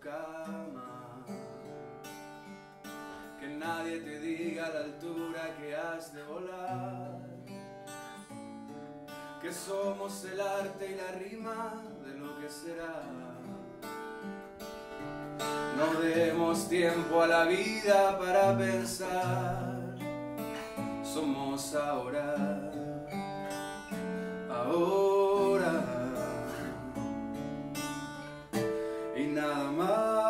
cama. Que nadie te diga a la altura que has de volar. Que somos el arte y la rima de lo que será. No demos tiempo a la vida para pensar. Somos ahora, ahora y nada más.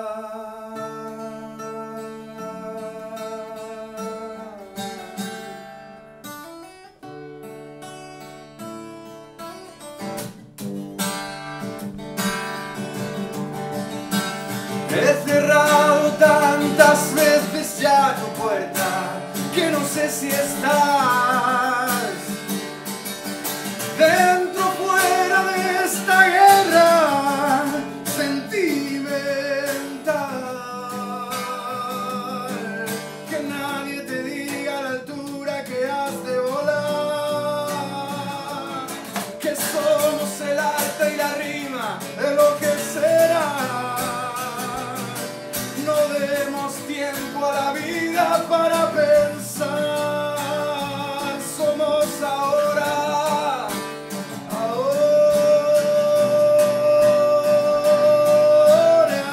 He cerrado tantas veces ya tu puerta que no sé si estás dentro o fuera de esta guerra sentimental. Que nadie te diga a la altura que has de volar. Que somos el arte y la rima de lo que será. No demos tiempo a la vida para pensar. Somos ahora, ahora.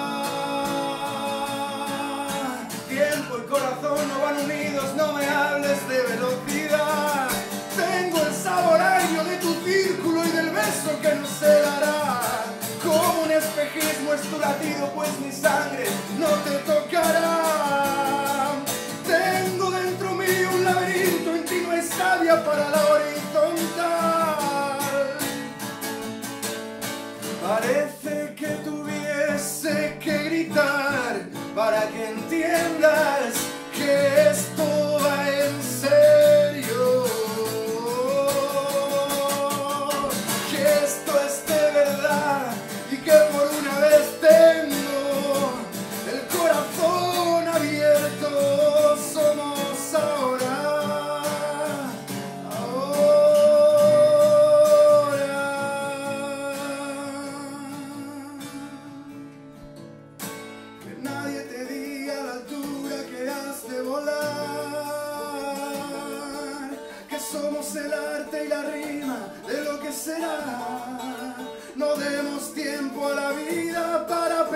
Tiempo y corazón no van unidos, no me hables de velocidad. Tengo el sabor agrio de tu círculo y del beso que no se dará. Como un espejismo es tu latido, pues mi sangre no te tocará. Tengo dentro mío un laberinto, en ti no hay savia para la horizontal. Parece que tuviese que gritar para que entiendas que esto va en serio. Que esto es de verdad. Y que por una vez tengo el corazón abierto. Somos ahora, ahora. Que nadie te diga a la altura que has de volar. Que somos el arte y la rima de lo que será. No demos tiempo a la vida para